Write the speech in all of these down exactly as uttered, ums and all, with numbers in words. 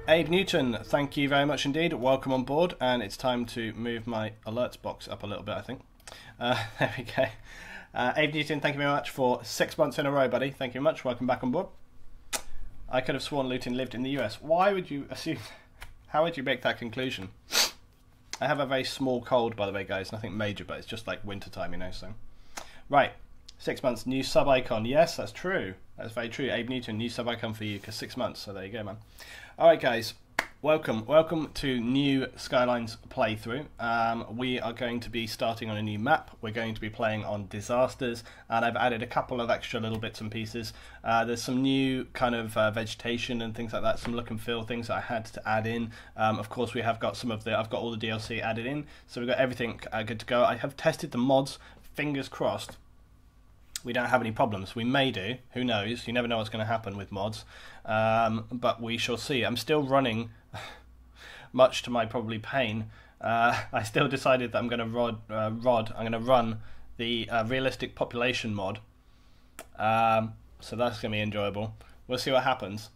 Abe Newton, thank you very much indeed. Welcome on board, and it's time to move my alerts box up a little bit, I think. Uh, there we go. Uh, Abe Newton, thank you very much for six months in a row, buddy. Thank you very much. Welcome back on board. I could have sworn Luton lived in the U S. Why would you assume... How would you make that conclusion? I have a very small cold, by the way, guys. Nothing major, but it's just like winter time, you know, so... Right. Six months, new sub icon. Yes, that's true. That's very true. Abe Newton, new sub icon for you, because six months. So there you go, man. Alright, guys. Welcome. Welcome to new Skylines playthrough. Um, we are going to be starting on a new map. We're going to be playing on disasters, and I've added a couple of extra little bits and pieces. Uh, there's some new kind of uh, vegetation and things like that, some look and feel things that I had to add in. Um, of course, we have got some of the, I've got all the D L C added in, so we've got everything uh, good to go. I have tested the mods, fingers crossed. We don't have any problems. We may do. Who knows? You never know what's going to happen with mods. Um, but we shall see. I'm still running, much to my probably pain. Uh, I still decided that I'm going to rod, uh, rod. I'm going to run the uh, realistic population mod. Um, so that's going to be enjoyable. We'll see what happens.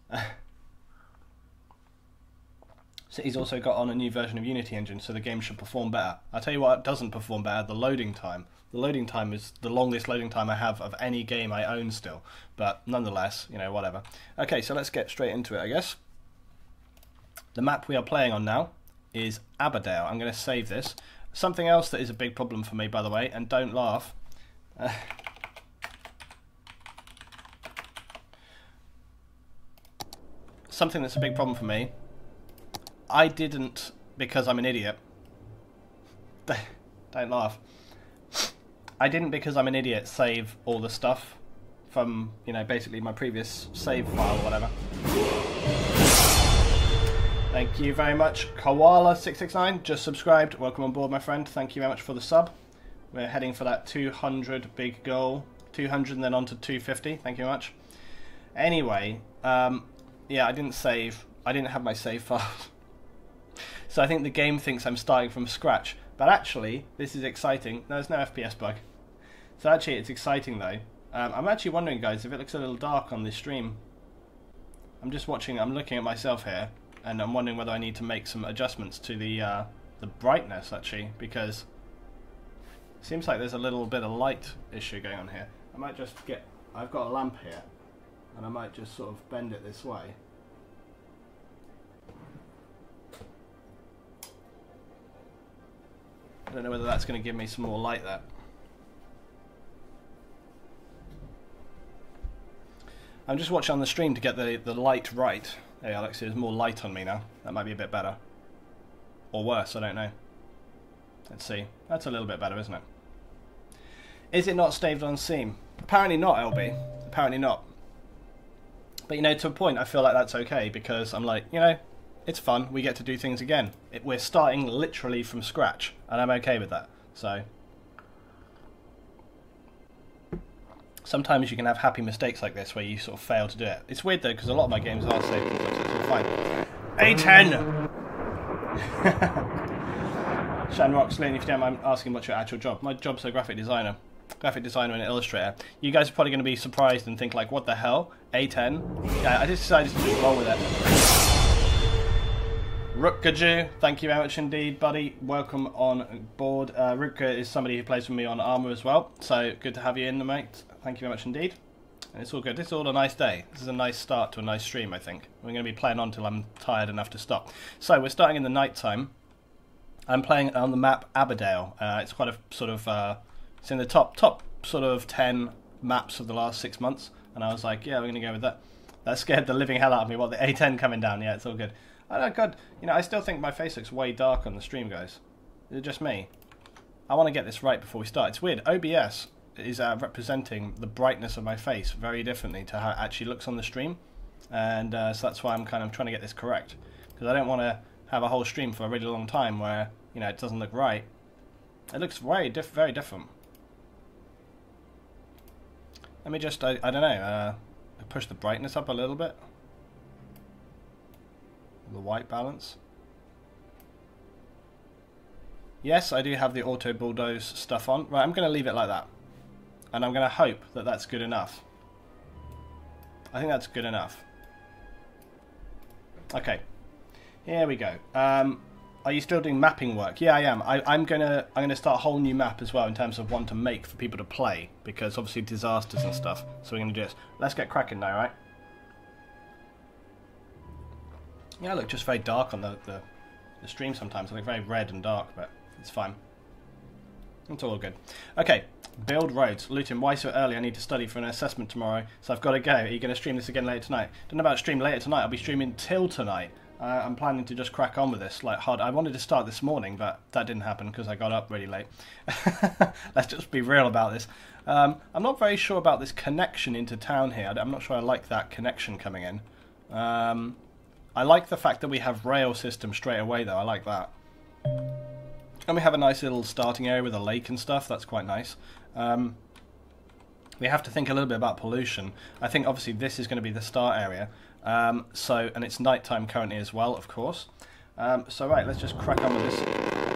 So he's also got on a new version of Unity Engine, so the game should perform better. I'll tell you what doesn't perform better, the loading time. The loading time is the longest loading time I have of any game I own still. But nonetheless, you know, whatever. Okay, so let's get straight into it, I guess. The map we are playing on now is Aberdale. I'm going to save this. Something else that is a big problem for me, by the way, and don't laugh. Uh, something that's a big problem for me. I didn't, because I'm an idiot. Don't laugh. I didn't, because I'm an idiot, save all the stuff from, you know, basically my previous save file or whatever. Thank you very much. Koala six six nine, just subscribed. Welcome on board, my friend. Thank you very much for the sub. We're heading for that two hundred big goal. two hundred and then on to two fifty. Thank you very much. Anyway, um, yeah, I didn't save. I didn't have my save file. So I think the game thinks I'm starting from scratch. But actually, this is exciting. No, there's no F P S bug. So actually, it's exciting though. Um, I'm actually wondering, guys, if it looks a little dark on this stream. I'm just watching, I'm looking at myself here, and I'm wondering whether I need to make some adjustments to the, uh, the brightness, actually, because it seems like there's a little bit of light issue going on here. I might just get, I've got a lamp here, and I might just sort of bend it this way. I don't know whether that's going to give me some more light there. I'm just watching on the stream to get the, the light right. Hey Alex, there's more light on me now. That might be a bit better. Or worse, I don't know. Let's see. That's a little bit better, isn't it? Is it not saved on Steam? Apparently not, L B. Apparently not. But you know, to a point, I feel like that's okay, because I'm like, you know, it's fun. We get to do things again. It, we're starting literally from scratch, and I'm okay with that. So sometimes you can have happy mistakes like this where you sort of fail to do it. It's weird though, because a lot of my games are saved and stuff, so it's all fine. A ten! Shanrock, Slaying, if you don't mind asking what's your actual job. My job's a graphic designer. Graphic designer and illustrator. You guys are probably going to be surprised and think like, what the hell? A ten? Yeah, I just decided to just roll with it. Rutgaju, thank you very much indeed, buddy. Welcome on board. Uh, Rutger is somebody who plays with me on Armour as well, so good to have you in, mate. Thank you very much indeed. And it's all good. This is all a nice day. This is a nice start to a nice stream, I think. We're going to be playing on till I'm tired enough to stop. So we're starting in the night time. I'm playing on the map Aberdale. Uh, it's quite a sort of, uh, it's in the top top sort of ten maps of the last six months, and I was like, yeah, we're going to go with that. That scared the living hell out of me. What, the A ten coming down? Yeah, it's all good. Oh god, you know, I still think my face looks way dark on the stream, guys. Is it just me? I want to get this right before we start. It's weird. O B S is uh, representing the brightness of my face very differently to how it actually looks on the stream, and uh, so that's why I'm kind of trying to get this correct, because I don't want to have a whole stream for a really long time where, you know, it doesn't look right. It looks very diff very different. Let me just, I, I don't know, uh, push the brightness up a little bit. The white balance. Yes, I do have the auto bulldoze stuff on. Right, I'm going to leave it like that. And I'm going to hope that that's good enough. I think that's good enough. Okay. Here we go. Um, are you still doing mapping work? Yeah, I am. I, I'm gonna I'm gonna start a whole new map as well in terms of one to make for people to play, because obviously disasters and stuff. So we're gonna do this. Let's get cracking now, right? Yeah, I look just very dark on the, the the stream sometimes. I look very red and dark, but it's fine. It's all good. Okay, build roads. Luton, why so early? I need to study for an assessment tomorrow, so I've got to go. Are you going to stream this again later tonight? Don't know about stream later tonight. I'll be streaming till tonight. Uh, I'm planning to just crack on with this like hard. I wanted to start this morning, but that didn't happen because I got up really late. Let's just be real about this. Um, I'm not very sure about this connection into town here. I'm not sure I like that connection coming in. Um, I like the fact that we have rail system straight away, though. I like that. And we have a nice little starting area with a lake and stuff. That's quite nice. Um, we have to think a little bit about pollution. I think obviously this is going to be the start area. Um, so, and it's nighttime currently as well, of course. Um, so right, let's just crack on with this.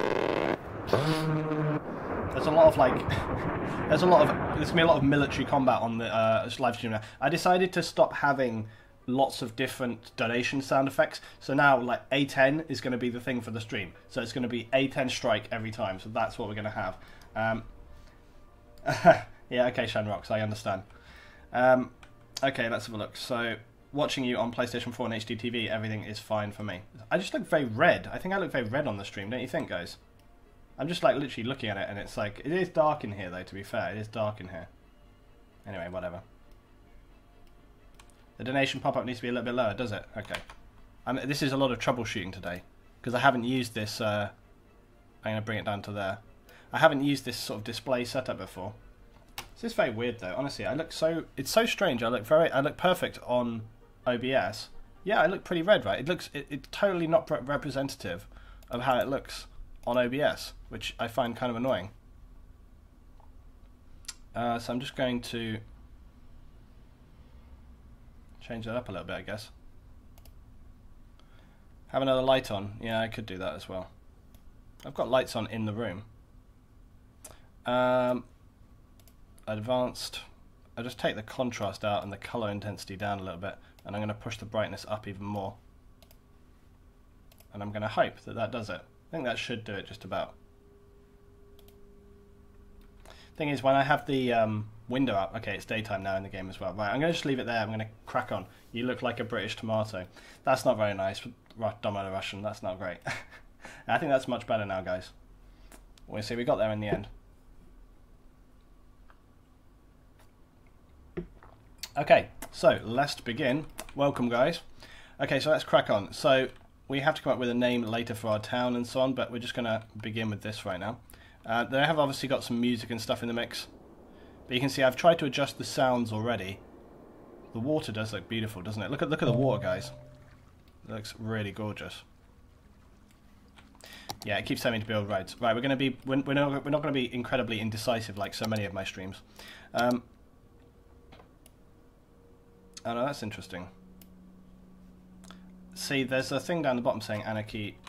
There's a lot of like, there's a lot of, there's gonna be a lot of military combat on the uh, live stream now. I decided to stop having lots of different donation sound effects. So now like A ten is going to be the thing for the stream. So it's going to be A ten strike every time. So that's what we're going to have. Um, yeah, okay, Shanrox, I understand. Um, okay, let's have a look. So watching you on PlayStation four and H D T V, everything is fine for me. I just look very red. I think I look very red on the stream, don't you think, guys? I'm just like literally looking at it and it's like, it is dark in here though, to be fair. It is dark in here. Anyway, whatever. The donation pop-up needs to be a little bit lower, does it? Okay. I mean, this is a lot of troubleshooting today, because I haven't used this, uh, I'm going to bring it down to there. I haven't used this sort of display setup before. This is very weird though, honestly. I look so, it's so strange. I look very, I look perfect on O B S. Yeah, I look pretty red, right? It looks, it, it's totally not re representative of how it looks on O B S, which I find kind of annoying. Uh, so I'm just going to change that up a little bit, I guess. Have another light on. Yeah, I could do that as well. I've got lights on in the room. Um, advanced. I'll just take the contrast out and the color intensity down a little bit, and I'm going to push the brightness up even more. And I'm going to hope that that does it. I think that should do it just about. Thing is, when I have the um, window up, okay, it's daytime now in the game as well. Right, I'm going to just leave it there. I'm going to crack on. You look like a British tomato. That's not very nice. Domino Russian, that's not great. I think that's much better now, guys. We'll see. We got there in the end. Okay, so let's begin. Welcome, guys. Okay, so let's crack on. So we have to come up with a name later for our town and so on, but we're just going to begin with this right now. Uh, they have obviously got some music and stuff in the mix, but you can see I've tried to adjust the sounds already. The water does look beautiful, doesn't it? Look at look at the water, guys. It looks really gorgeous. Yeah, it keeps telling me to build roads. Right, we're going to be we're, we're not we're not going to be incredibly indecisive like so many of my streams. Um, oh no, that's interesting. See, there's a thing down the bottom saying anarchy.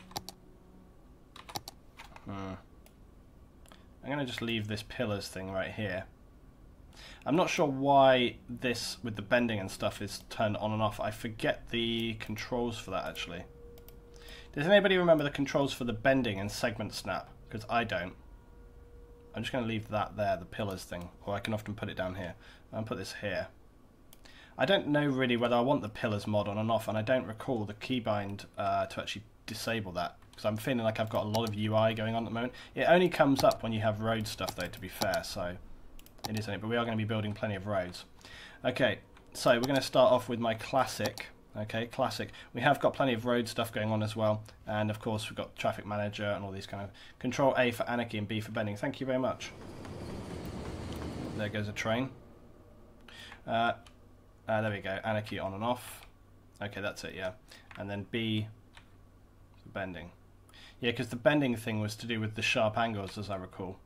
Hmm. I'm going to just leave this pillars thing right here. I'm not sure why this, with the bending and stuff, is turned on and off. I forget the controls for that, actually. Does anybody remember the controls for the bending and segment snap? Because I don't. I'm just going to leave that there, the pillars thing. Or I can often put it down here. I'll put this here. I don't know really whether I want the pillars mod on and off, and I don't recall the keybind uh, to actually disable that. Because I'm feeling like I've got a lot of U I going on at the moment. It only comes up when you have road stuff, though, to be fair, so it is only, but we are going to be building plenty of roads. Okay, so we're going to start off with my classic. Okay, classic. We have got plenty of road stuff going on as well, and of course we've got traffic manager and all these kind of. Control A for anarchy and B for bending. Thank you very much. There goes a train. Uh, uh, there we go. Anarchy on and off. Okay, that's it. Yeah, and then B for bending. Yeah, because the bending thing was to do with the sharp angles, as I recall.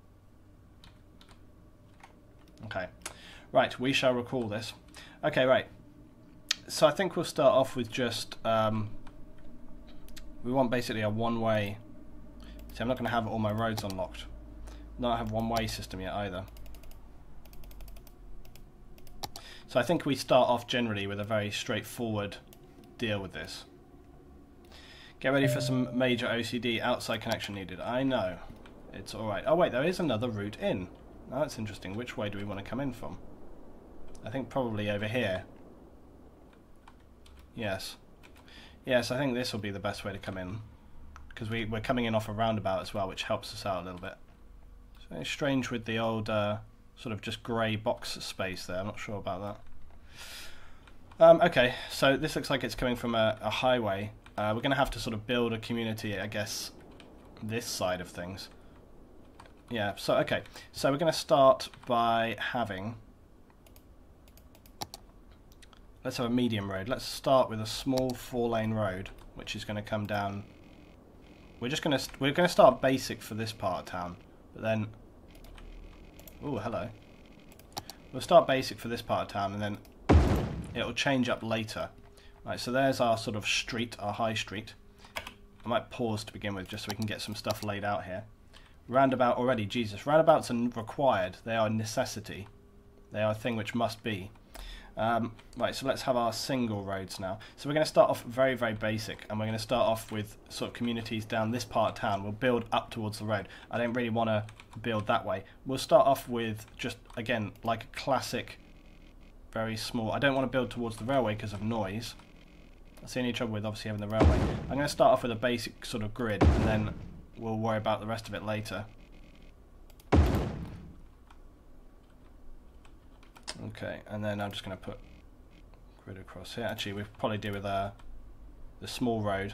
Okay, right, we shall recall this. Okay, right. So I think we'll start off with just, um, we want basically a one-way. See, I'm not going to have all my roads unlocked. Not have one-way system yet either. So I think we start off generally with a very straightforward deal with this. Get ready for some major O C D. Outside connection needed. I know. It's alright. Oh wait, there is another route in. Now that's interesting. Which way do we want to come in from? I think probably over here. Yes. Yes, I think this will be the best way to come in. Because we, we're coming in off a roundabout as well, which helps us out a little bit. It's very strange with the old uh, sort of just grey box space there. I'm not sure about that. Um, okay, so this looks like it's coming from a, a highway. Uh, we're going to have to sort of build a community, I guess, this side of things. Yeah, so, okay. So we're going to start by having... Let's have a medium road. Let's start with a small four-lane road, which is going to come down... We're just going to we're going to start basic for this part of town, but then, oh hello. We'll start basic for this part of town, and then it'll change up later. Right, so there's our sort of street, our high street. I might pause to begin with, just so we can get some stuff laid out here. Roundabout already, Jesus. Roundabouts are required. They are a necessity. They are a thing which must be. Um, right, so let's have our single roads now. So we're going to start off very, very basic, and we're going to start off with sort of communities down this part of town. We'll build up towards the road. I don't really want to build that way. We'll start off with just, again, like a classic, very small... I don't want to build towards the railway because of noise. That's the only trouble with obviously having the railway. I'm going to start off with a basic sort of grid, and then we'll worry about the rest of it later. Okay, and then I'm just going to put grid across here. Actually, we'll probably do with uh, the small road.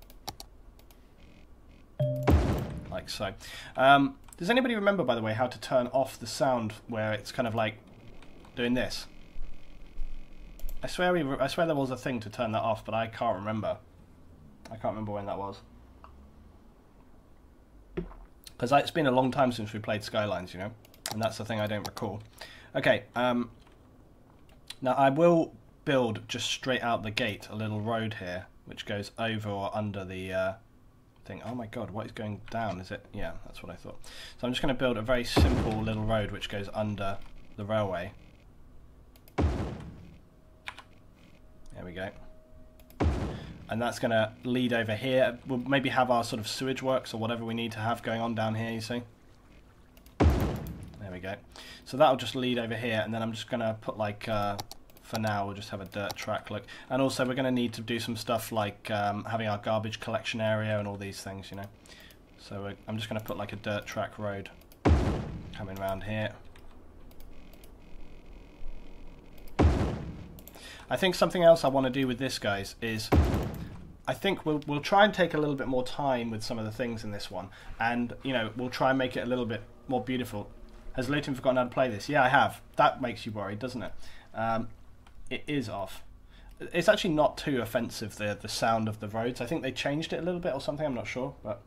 Like so. Um, does anybody remember, by the way, how to turn off the sound where it's kind of like doing this? I swear, we, I swear there was a thing to turn that off, but I can't remember. I can't remember when that was. Because it's been a long time since we played Skylines, you know? And that's the thing I don't recall. Okay, um, now I will build just straight out the gate a little road here, which goes over or under the uh, thing. Oh my god, what is going down? Is it? Yeah, that's what I thought. So I'm just going to build a very simple little road which goes under the railway. There we go. And that's going to lead over here. We'll maybe have our sort of sewage works or whatever we need to have going on down here, you see. There we go. So that'll just lead over here, and then I'm just going to put like, uh, for now, we'll just have a dirt track look. And also we're going to need to do some stuff like um, having our garbage collection area and all these things, you know. So uh, I'm just going to put like a dirt track road coming around here. I think something else I want to do with this, guys, is I think we'll we'll try and take a little bit more time with some of the things in this one, and you know we'll try and make it a little bit more beautiful. Has Luton forgotten how to play this? Yeah, I have. That makes you worried, doesn't it? Um, it is off. It's actually not too offensive, the the sound of the roads. I think they changed it a little bit or something. I'm not sure, but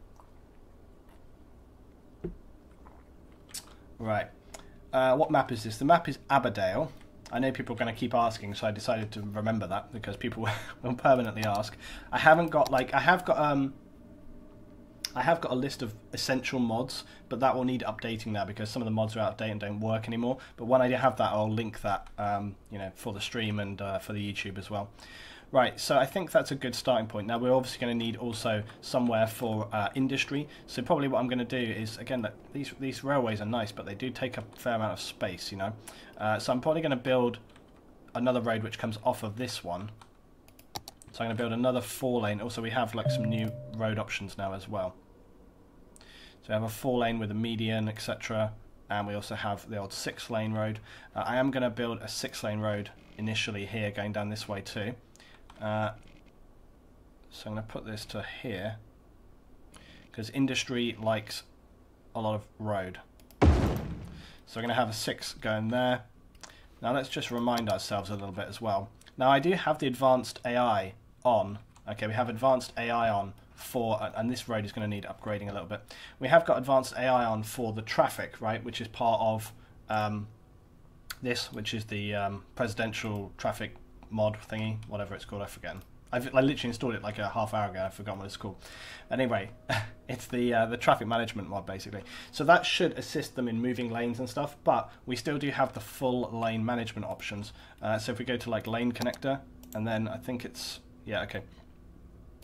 right. Uh, what map is this? The map is Aberdale. I know people are going to keep asking, so I decided to remember that because people will permanently ask. I haven't got like I have got um I have got a list of essential mods, but that will need updating now because some of the mods are out of date and don't work anymore. But when I have that, I'll link that um, you know, for the stream and uh, for the YouTube as well. Right, so I think that's a good starting point. Now we're obviously going to need also somewhere for uh, industry. So probably what I'm going to do is, again, that these these railways are nice, but they do take up a fair amount of space, you know. Uh, so I'm probably going to build another road which comes off of this one. So I'm going to build another four lane. Also, we have like some new road options now as well. So we have a four lane with a median, et cetera. And we also have the old six lane road. Uh, I am going to build a six lane road initially here, going down this way too. Uh, so I'm going to put this to here because industry likes a lot of road. So we're going to have a six going there. Now let's just remind ourselves a little bit as well. Now I do have the advanced A I on. Okay, we have advanced A I on for, and this road is going to need upgrading a little bit. We have got advanced A I on for the traffic, right, which is part of um, this, which is the um, presidential traffic mod thingy, whatever it's called, I forget. I've, I literally installed it like a half hour ago. I forgot what it's called. Anyway, it's the uh, the traffic management mod basically. So that should assist them in moving lanes and stuff. But we still do have the full lane management options. Uh, so if we go to like lane connector, and then I think it's yeah okay.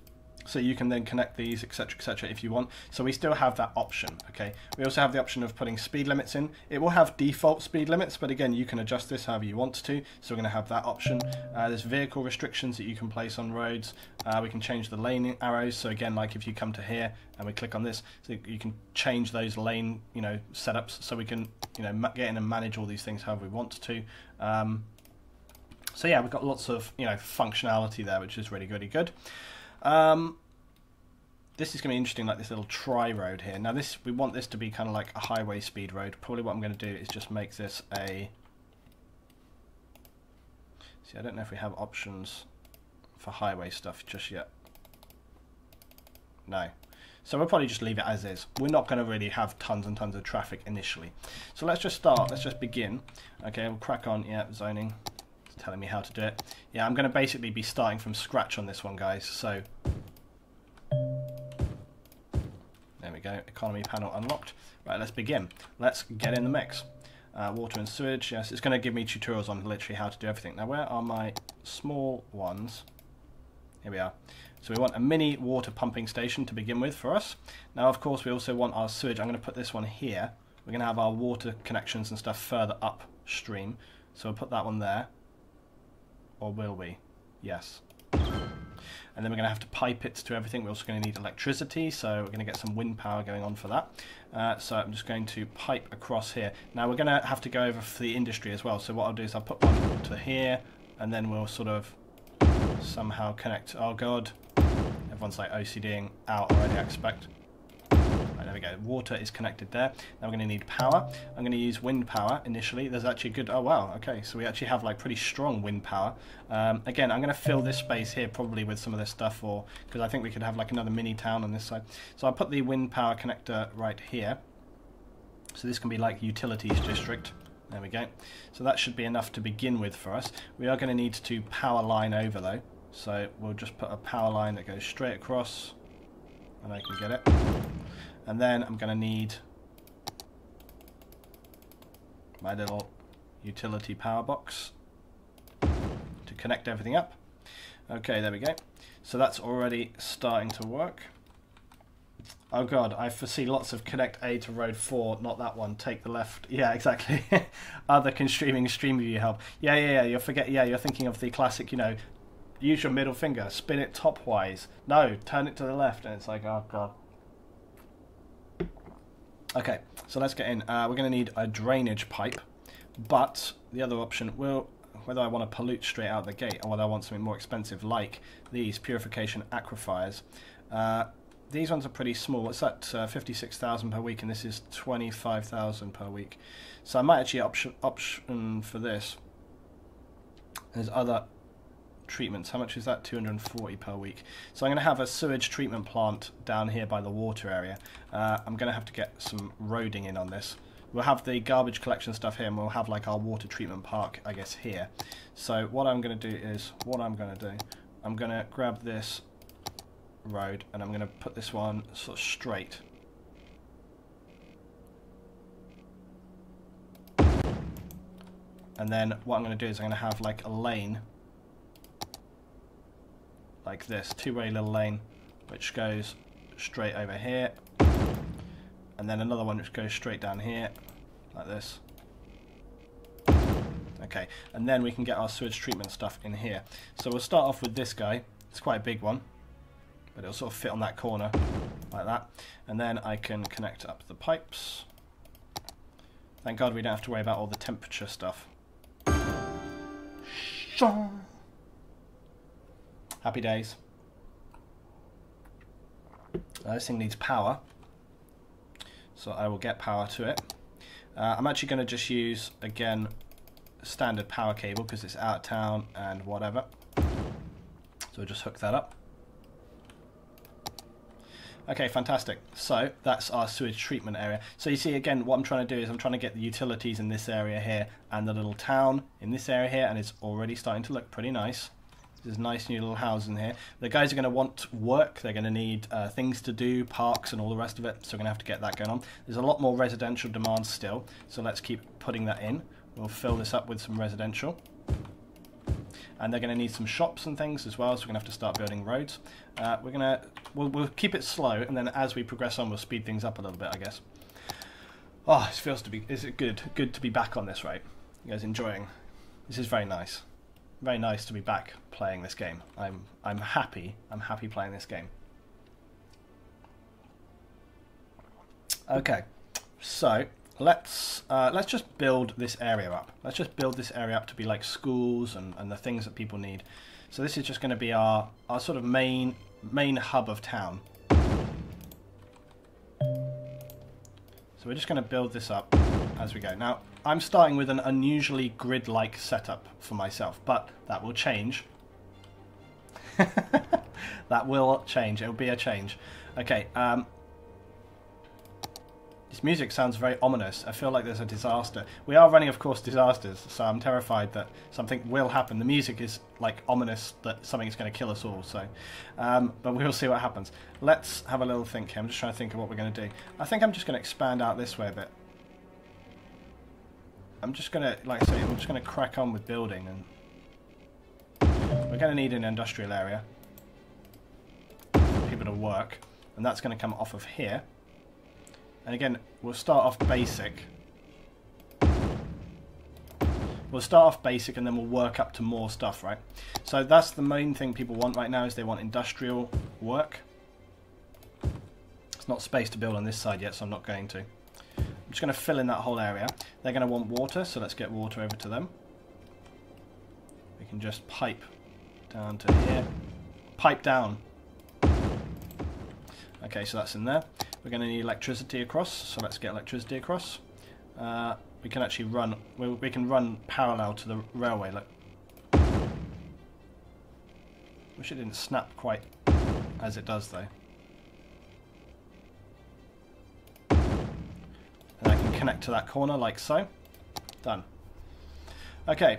So you can then connect these, etc, et cetera if you want. So we still have that option, okay? We also have the option of putting speed limits in. It will have default speed limits, but again, you can adjust this however you want to. So we're going to have that option. Uh, there's vehicle restrictions that you can place on roads. Uh, we can change the lane arrows. So again, like if you come to here and we click on this, so you can change those lane, you know, setups. So we can, you know, get in and manage all these things however we want to. Um, so yeah, we've got lots of, you know, functionality there, which is really, really good. Um, this is going to be interesting, like this little tri-road here. Now this, we want this to be kind of like a highway speed road. Probably what I'm going to do is just make this a... See, I don't know if we have options for highway stuff just yet. No. So we'll probably just leave it as is. We're not going to really have tons and tons of traffic initially. So let's just start, let's just begin. Okay, we'll crack on, yeah, zoning. It's telling me how to do it. Yeah, I'm going to basically be starting from scratch on this one, guys. So... There we go, economy panel unlocked. Right, let's begin. Let's get in the mix. Uh, water and sewage, yes, it's going to give me tutorials on literally how to do everything. Now, where are my small ones? Here we are. So we want a mini water pumping station to begin with for us. Now, of course, we also want our sewage. I'm going to put this one here. We're going to have our water connections and stuff further upstream. So we'll put that one there. Or will we? Yes. And then we're going to have to pipe it to everything. We're also going to need electricity, so we're going to get some wind power going on for that. Uh, so I'm just going to pipe across here. Now we're going to have to go over for the industry as well. So what I'll do is I'll put one to here, and then we'll sort of somehow connect. Oh god, everyone's like OCDing out already, I expect. Right, there we go. Water is connected there. Now we're going to need power. I'm going to use wind power initially. There's actually good... Oh, wow. Okay, so we actually have like pretty strong wind power. Um, again, I'm going to fill this space here probably with some of this stuff, or because I think we could have like another mini town on this side. So I'll put the wind power connector right here. So this can be like utilities district. There we go. So that should be enough to begin with for us. We are going to need to power line over though. So we'll just put a power line that goes straight across, and I can get it. And then I'm going to need my little utility power box to connect everything up. Okay, there we go. So that's already starting to work. Oh god, I foresee lots of connect A to road four, not that one, take the left. Yeah, exactly. Other can streaming stream view help. Yeah, yeah, yeah, you're forget yeah, you're thinking of the classic, you know, use your middle finger, spin it topwise. No, turn it to the left, and it's like, oh god. Okay, so let's get in. Uh, we're going to need a drainage pipe, but the other option will, whether I want to pollute straight out the gate or whether I want something more expensive like these purification aquifers. Uh, these ones are pretty small. What's that? Uh, fifty-six thousand per week, and this is twenty-five thousand per week. So I might actually option option for this. There's other treatments. How much is that? two hundred forty per week. So I'm going to have a sewage treatment plant down here by the water area. Uh, I'm going to have to get some roading in on this. We'll have the garbage collection stuff here, and we'll have like our water treatment park, I guess, here. So what I'm going to do is, what I'm going to do, I'm going to grab this road, and I'm going to put this one sort of straight. And then what I'm going to do is I'm going to have like a lane like this, two-way little lane, which goes straight over here, and then another one which goes straight down here, like this. Okay, and then we can get our sewage treatment stuff in here. So we'll start off with this guy. It's quite a big one, but it'll sort of fit on that corner, like that. And then I can connect up the pipes. Thank God we don't have to worry about all the temperature stuff. Happy days. Uh, this thing needs power, so I will get power to it. Uh, I'm actually going to just use, again, a standard power cable because it's out of town and whatever. So we'll just hook that up. Okay, fantastic. So that's our sewage treatment area. So you see, again, what I'm trying to do is I'm trying to get the utilities in this area here and the little town in this area here, and it's already starting to look pretty nice. There's nice new little houses in here. The guys are going to want work. They're going to need uh, things to do, parks and all the rest of it. So we're going to have to get that going on. There's a lot more residential demand still. So let's keep putting that in. We'll fill this up with some residential. and they're going to need some shops and things as well, so we're going to have to start building roads. Uh, we're going to, we'll, we'll keep it slow, and then as we progress on, we'll speed things up a little bit, I guess. Oh, it feels to be, is it good? Good to be back on this, right? You guys enjoying? This is very nice. Very nice to be back playing this game. I'm, I'm happy, I'm happy playing this game. Okay, so let's uh, let's just build this area up. Let's just build this area up to be like schools and, and the things that people need. So this is just going to be our, our sort of main main hub of town. So we're just going to build this up as we go. Now, I'm starting with an unusually grid-like setup for myself, but that will change. That will change. It will be a change. Okay, um... this music sounds very ominous. I feel like there's a disaster. We are running, of course, disasters, so I'm terrified that something will happen. The music is like ominous that something is going to kill us all. So, um, but we'll see what happens. Let's have a little think here. I'm just trying to think of what we're going to do. I think I'm just going to expand out this way a bit. I'm just going to, like I say, I'm just going to crack on with building, and we're going to need an industrial area for people to work, and that's going to come off of here. And again, we'll start off basic. We'll start off basic and then we'll work up to more stuff, right? So that's the main thing people want right now, is they want industrial work. It's not space to build on this side yet, so I'm not going to. I'm just going to fill in that whole area. They're going to want water, so let's get water over to them. We can just pipe down to here. Pipe down. Okay, so that's in there. We're going to need electricity across, so let's get electricity across. Uh, we can actually run, we, we can run parallel to the railway. Look. Wish it didn't snap quite as it does though. And I can connect to that corner like so. Done. Okay.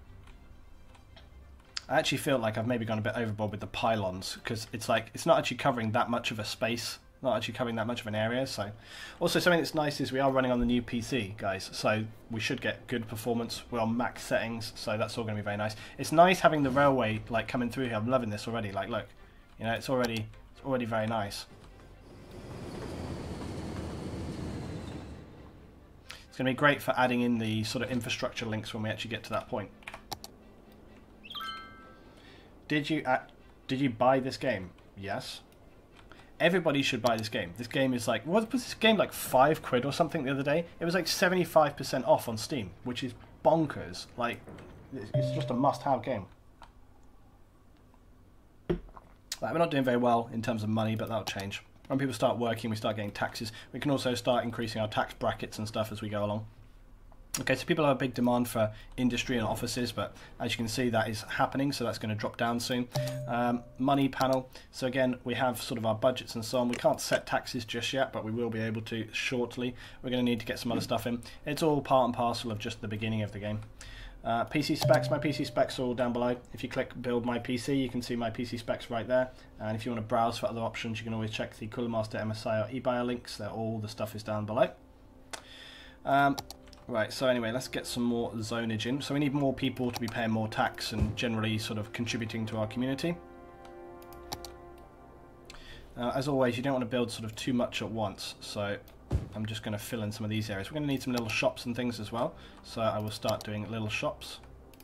I actually feel like I've maybe gone a bit overboard with the pylons, because it's like, it's not actually covering that much of a space. Not actually covering that much of an area. So also something that's nice is we are running on the new P C, guys, so we should get good performance. We're on max settings, so that's all going to be very nice. It's nice having the railway like coming through here. I'm loving this already. Like, look, you know, it's already it's already very nice. It's going to be great for adding in the sort of infrastructure links when we actually get to that point. Did you uh, did you buy this game? Yes. Everybody should buy this game. This game is like, what was this game, like five quid or something the other day? It was like seventy-five percent off on Steam, which is bonkers. Like, it's just a must-have game. Like, we're not doing very well in terms of money, but that'll change. When people start working, we start getting taxes. We can also start increasing our tax brackets and stuff as we go along. Okay, so people have a big demand for industry and offices, but as you can see, that is happening, so that's going to drop down soon. Um, money panel. So again, we have sort of our budgets and so on. We can't set taxes just yet, but we will be able to shortly. We're going to need to get some other stuff in. It's all part and parcel of just the beginning of the game. Uh, P C specs. My P C specs are all down below. If you click Build My P C, you can see my P C specs right there. And if you want to browse for other options, you can always check the Cooler Master M S I or eBuyer links. They're all the stuff is down below. Um, Right, so anyway, let's get some more zonage in. So we need more people to be paying more tax and generally sort of contributing to our community. Uh, as always, you don't want to build sort of too much at once, so I'm just going to fill in some of these areas. We're going to need some little shops and things as well, so I will start doing little shops.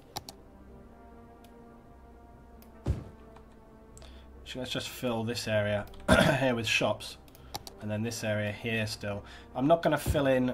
So let's just fill this area here with shops, and then this area here still. I'm not going to fill in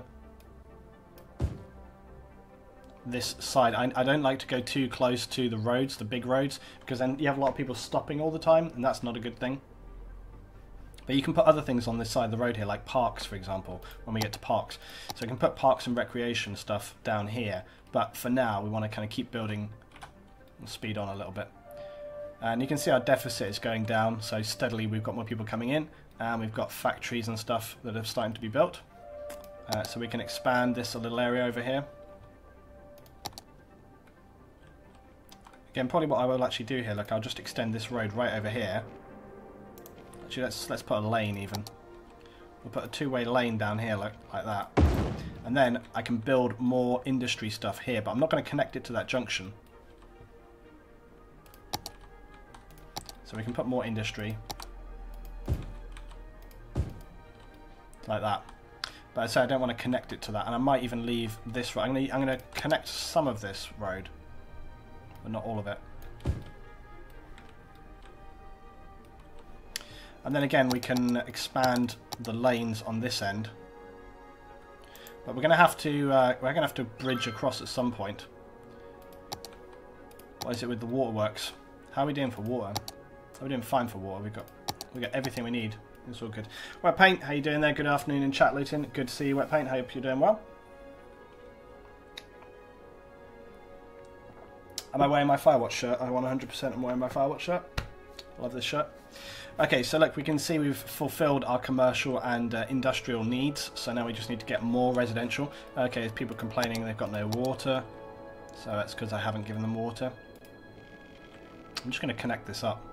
this side. I, I don't like to go too close to the roads, the big roads, because then you have a lot of people stopping all the time, and that's not a good thing. But you can put other things on this side of the road here, like parks, for example, when we get to parks. So you can put parks and recreation stuff down here, but for now we want to kind of keep building and speed on a little bit. And you can see our deficit is going down, so steadily we've got more people coming in, and we've got factories and stuff that are starting to be built. Uh, so we can expand this a little area over here. Again, probably what I will actually do here, look, I'll just extend this road right over here. Actually, let's let's put a lane even. We'll put a two-way lane down here, like, like that. And then I can build more industry stuff here, but I'm not going to connect it to that junction. So we can put more industry. Like that. But I say I don't want to connect it to that, and I might even leave this road. I'm going to, I'm going to connect some of this road, but not all of it. And then again, we can expand the lanes on this end. But we're going to have to uh, we're going to have to bridge across at some point. What is it with the waterworks? How are we doing for water? We're doing fine for water. We've got we got everything we need. It's all good. Wet Paint, how you doing there? Good afternoon in chat, Luton. Good to see you, Wet Paint. Hope you're doing well. Am I wearing my Firewatch shirt? I one hundred percent am wearing my Firewatch shirt. Love this shirt. Okay, so look, we can see we've fulfilled our commercial and uh, industrial needs. So now we just need to get more residential. Okay, there's people complaining they've got no water. So that's because I haven't given them water. I'm just going to connect this up.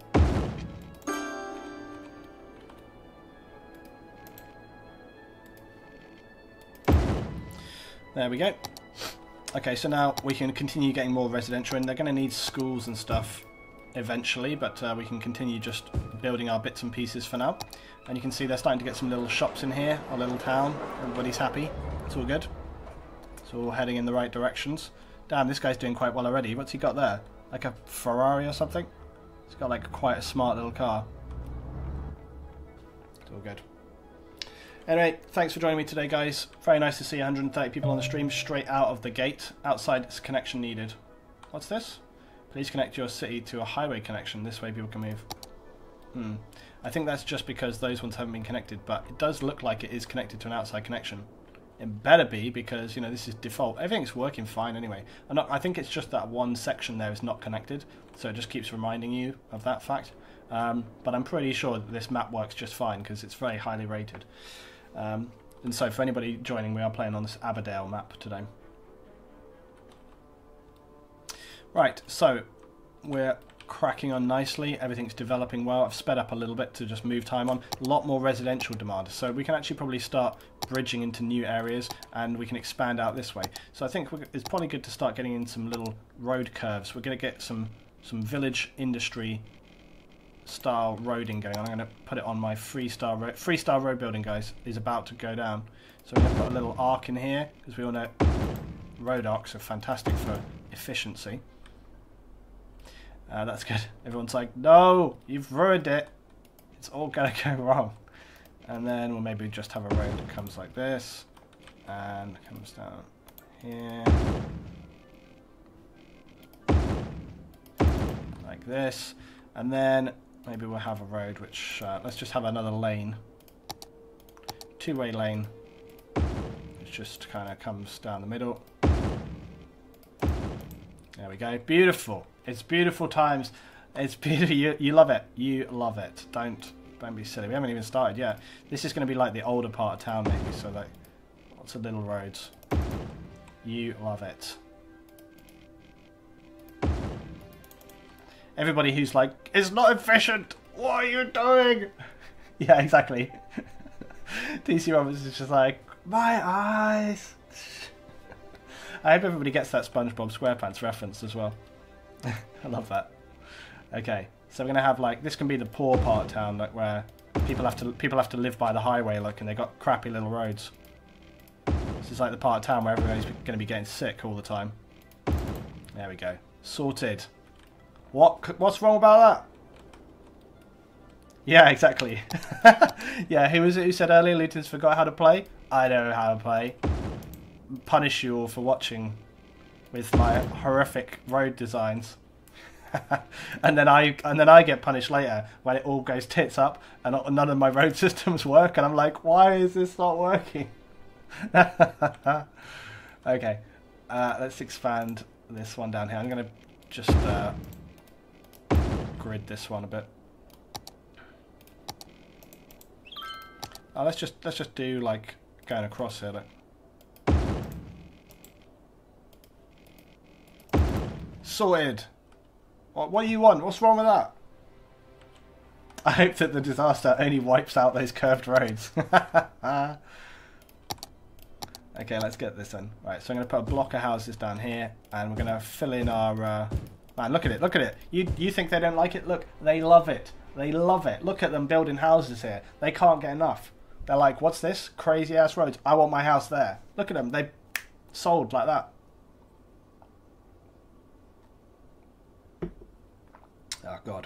There we go. Okay, so now we can continue getting more residential in. They're going to need schools and stuff eventually, but uh, we can continue just building our bits and pieces for now. And you can see they're starting to get some little shops in here, our little town. Everybody's happy. It's all good. It's all heading in the right directions. Damn, this guy's doing quite well already. What's he got there? Like a Ferrari or something? He's got like quite a smart little car. It's all good. Anyway, thanks for joining me today, guys. Very nice to see one hundred thirty people on the stream straight out of the gate. Outside, it's connection needed. What's this? Please connect your city to a highway connection. This way people can move. Hmm. I think that's just because those ones haven't been connected, but it does look like it is connected to an outside connection. It better be, because, you know, this is default. Everything's working fine anyway. I'm not, I think it's just that one section there is not connected, so it just keeps reminding you of that fact. Um, but I'm pretty sure that this map works just fine, because it's very highly rated. Um, and so for anybody joining, we are playing on this Aberdale map today. Right, so we're cracking on nicely. Everything's developing well. I've sped up a little bit to just move time on. A lot more residential demand, so we can actually probably start bridging into new areas, and we can expand out this way. So I think we're, it's probably good to start getting in some little road curves. We're going to get some some village industry style roading going on. I'm going to put it on my freestyle road. Freestyle road building, guys, is about to go down. So we're going to put a little arc in here, because we all know road arcs are fantastic for efficiency. Uh, that's good. Everyone's like, no, you've ruined it. It's all going to go wrong. And then we'll maybe just have a road that comes like this and comes down here. Like this. And then maybe we'll have a road which, uh, let's just have another lane. Two-way lane. Which just kind of comes down the middle. There we go. Beautiful. It's beautiful times. It's beautiful. You, you love it. You love it. Don't don't be silly. We haven't even started yet. This is going to be like the older part of town, maybe. So like lots of little roads. You love it. Everybody who's like, it's not efficient. What are you doing? Yeah, exactly. D C Roberts is just like, my eyes. I hope everybody gets that SpongeBob SquarePants reference as well. I love that. Okay, so we're gonna have like this can be the poor part of town, like where people have to people have to live by the highway, like, and they got crappy little roads. This is like the part of town where everybody's gonna be getting sick all the time. There we go, sorted. What what's wrong about that? Yeah, exactly. Yeah, who was it who said earlier Luton's forgot how to play? I know how to play. Punish you all for watching with my horrific road designs. and then I and then I get punished later when it all goes tits up and none of my road systems work, and I'm like, why is this not working? Okay, uh, let's expand this one down here. I'm gonna just uh, grid this one a bit. Oh, let's just let's just do like going across here. Look. Sorted. What, what do you want? What's wrong with that? I hope that the disaster only wipes out those curved roads. Okay, let's get this in. Right, so I'm going to put a block of houses down here, and we're going to fill in our uh, Man, look at it, look at it. You, you think they don't like it? Look, they love it. They love it. Look at them building houses here. They can't get enough. They're like, what's this? Crazy ass roads. I want my house there. Look at them. They sold like that. Oh, God.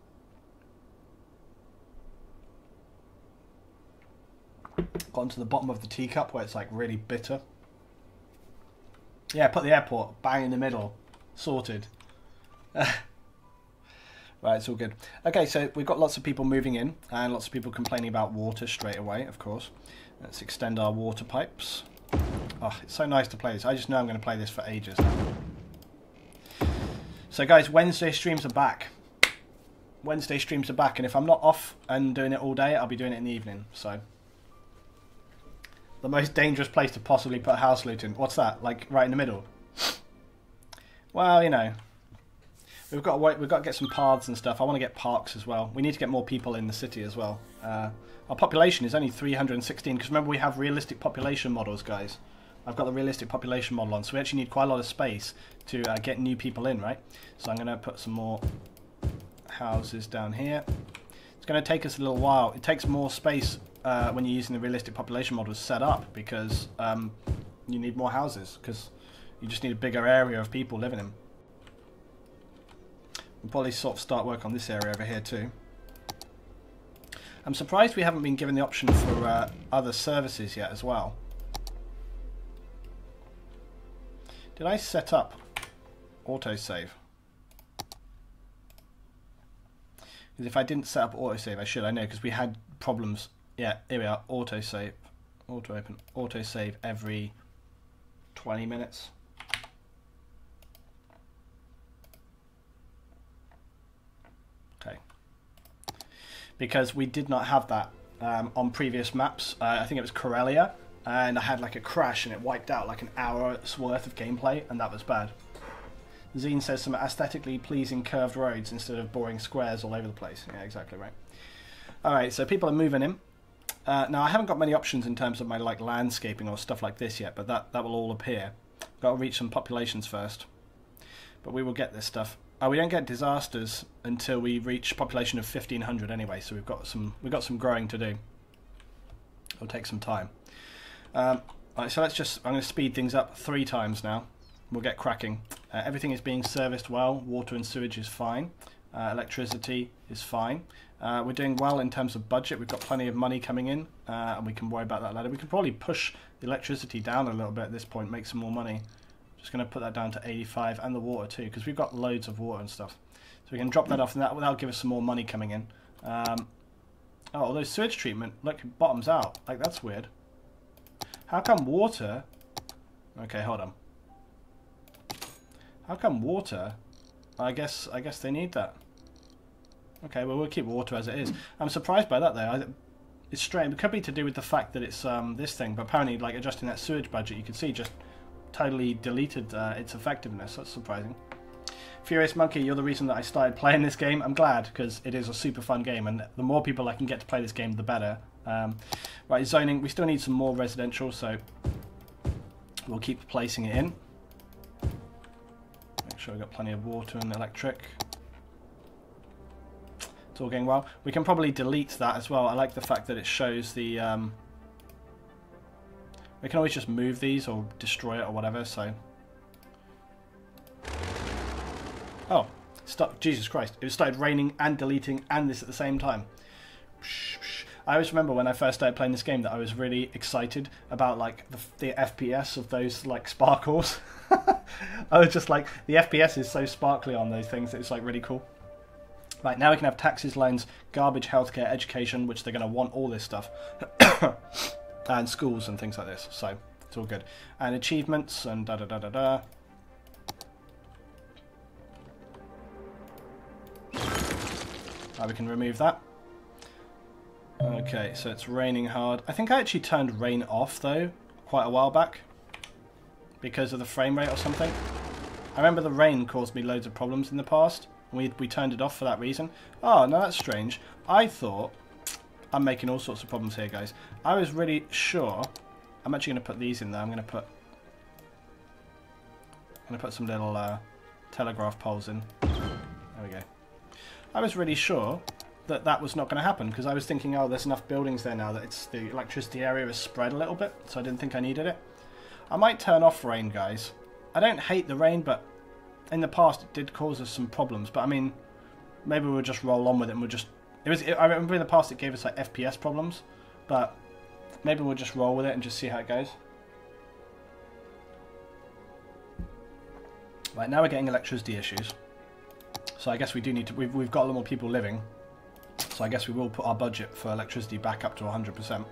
Gotten to the bottom of the teacup where it's like really bitter. Yeah, put the airport bang in the middle. Sorted. Right, it's all good. Okay, so we've got lots of people moving in and lots of people complaining about water straight away, of course. Let's extend our water pipes. Oh, it's so nice to play this. I just know I'm going to play this for ages now. So guys, Wednesday streams are back. Wednesday streams are back, and if I'm not off and doing it all day, I'll be doing it in the evening. So, the most dangerous place to possibly put a house loot in. What's that? Like right in the middle? Well, you know. We've got to wait, we've got to get some paths and stuff. I want to get parks as well. We need to get more people in the city as well. Uh, our population is only three hundred sixteen, because remember we have realistic population models, guys. I've got the realistic population model on, so we actually need quite a lot of space to uh, get new people in, right? So I'm going to put some more houses down here. It's going to take us a little while. It takes more space uh, when you're using the realistic population models set up, because um, you need more houses, because you just need a bigger area of people living in. We'll probably sort of start work on this area over here too. I'm surprised we haven't been given the option for uh, other services yet as well. Did I set up autosave? Because if I didn't set up autosave, I should. I know, because we had problems. Yeah, here we are. Autosave. Auto open. Autosave every twenty minutes. Okay. Because we did not have that um, on previous maps. Uh, I think it was Corellia, and I had like a crash and it wiped out like an hour's worth of gameplay, and that was bad. Zine says some aesthetically pleasing curved roads instead of boring squares all over the place. Yeah, exactly right. Alright, so people are moving in. Uh, now I haven't got many options in terms of my like landscaping or stuff like this yet, but that, that will all appear. Got to reach some populations first. But we will get this stuff. Oh, we don't get disasters until we reach population of fifteen hundred anyway, so we've got some we've got some growing to do. It'll take some time. Um, right, so let's just I'm going to speed things up three times now. We'll get cracking. Uh, everything is being serviced well. Water and sewage is fine. Uh, electricity is fine. Uh, we're doing well in terms of budget. We've got plenty of money coming in, uh, and we can worry about that later. We can probably push the electricity down a little bit at this point, make some more money. Just going to put that down to eighty-five, and the water too, because we've got loads of water and stuff. So we can drop that off, and that will give us some more money coming in. Um, oh, although sewage treatment, look, it bottoms out. Like, that's weird. How come water... Okay, hold on. How come water... I guess I guess they need that. Okay, well, we'll keep water as it is. I'm surprised by that, though. I, it's strange. It could be to do with the fact that it's um, this thing, but apparently, like, adjusting that sewage budget, you can see just... totally deleted uh, its effectiveness. That's surprising. Furious Monkey, you're the reason that I started playing this game. I'm glad, because it is a super fun game, and the more people I can get to play this game, the better. Um, right, zoning. We still need some more residential, so we'll keep placing it in. Make sure we've got plenty of water and electric. It's all going well. We can probably delete that as well. I like the fact that it shows the... Um, We can always just move these or destroy it or whatever, so... Oh, stop! Jesus Christ. It started raining and deleting and this at the same time. I always remember when I first started playing this game that I was really excited about like the, the F P S of those like sparkles. I was just like, the F P S is so sparkly on those things that it's like really cool. Right, now we can have taxes, loans, garbage, healthcare, education, which they're going to want all this stuff. And schools and things like this, so it's all good. And achievements and da da da da da. Right, we can remove that. Okay, so it's raining hard. I think I actually turned rain off though quite a while back because of the frame rate or something. I remember the rain caused me loads of problems in the past, and we we turned it off for that reason. Oh, no, that's strange. I thought. I'm making all sorts of problems here, guys. I was really sure... I'm actually going to put these in there. I'm going to put... I'm going to put some little uh, telegraph poles in. There we go. I was really sure that that was not going to happen because I was thinking, oh, there's enough buildings there now that it's the electricity area is spread a little bit, so I didn't think I needed it. I might turn off rain, guys. I don't hate the rain, but in the past it did cause us some problems. But I mean, maybe we'll just roll on with it and we'll just... It was. I remember in the past it gave us like F P S problems, but maybe we'll just roll with it and just see how it goes. Right, now we're getting electricity issues. So I guess we do need to... We've, we've got a lot more people living. So I guess we will put our budget for electricity back up to one hundred percent.